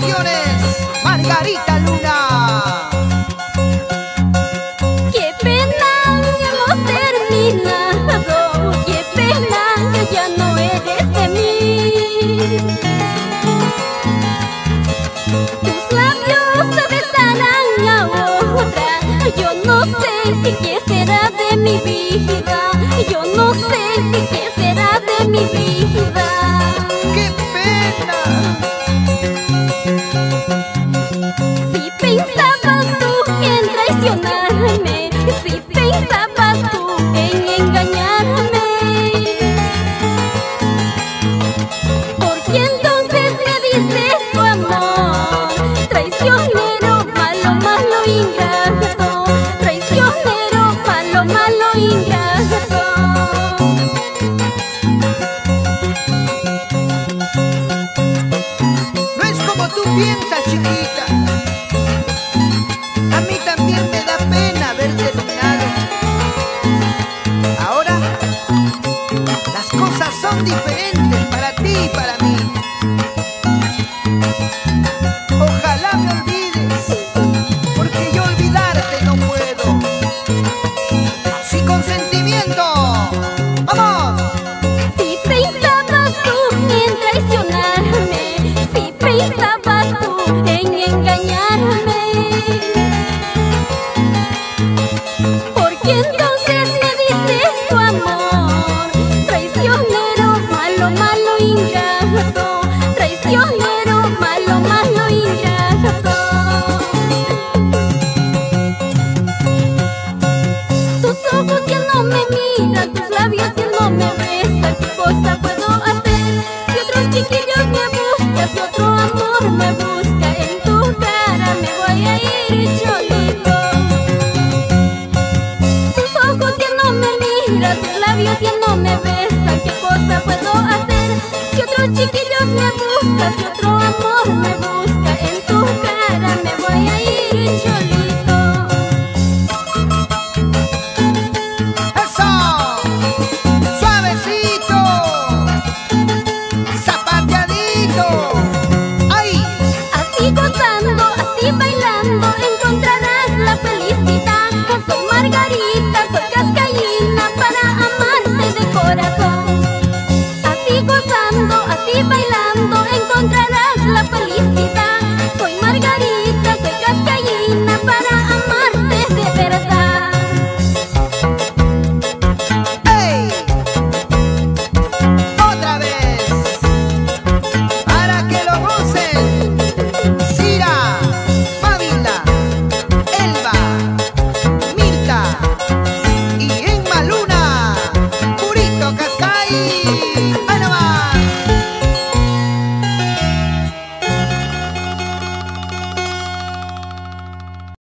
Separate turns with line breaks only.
Producciones, Margarita Luna.
Qué pena que hemos terminado, qué pena que ya no eres de mí. Tus labios se besarán a otra, yo no sé qué será de mi vida, yo no sé qué será de mi vida.
¡Qué pena!
Si pensabas tú en traicionarme, si pensabas tú en engañarme, ¿por qué entonces me diste tu amor? Traicionero, malo, malo, ingrato. Traicionero, malo, malo, ingrato.
No es como tú piensas, chiquita. A mí también me da pena haber terminado. Ahora las cosas son diferentes para ti y para mí. Ojalá me olvides, porque yo olvidarte no puedo. Así con sentimiento. ¡Vamos!
Si pensabas tú en traicionarme, si pensabas tú en engañarme, ¿por qué entonces me diste tu amor? Traicionero, malo, malo, ingrato. Traicionero, malo, malo, ingrato. Tus ojos ya no me miran, tus labios ya no me besan. ¿Qué cosa puedo hacer? Si otros chiquillos me buscan, si otro amor me busca, en tu cara me voy a ir cholito. Tus ojos ya no me miran, tus labios ya no me besan. ¿Qué cosa puedo hacer? Si otros chiquillos me buscan, si otro amor me busca, en tu cara me voy a ir cholito.
¡Eso! ¡Suavecito! ¡Zapateadito! ¡Ay!
Así gozando, así bailando, encontrarás la felicidad. Soy Margarita, soy cascaína para amarte de corazón. Así gozando, así bailando, encontrarás la felicidad. Soy Margarita, soy cascaína para amarte de verdad.
¡Ey! ¡Otra vez! Para que lo gocen. Cira, Mávila, Elba, Mirta y Emma Luna. Purito Cascay.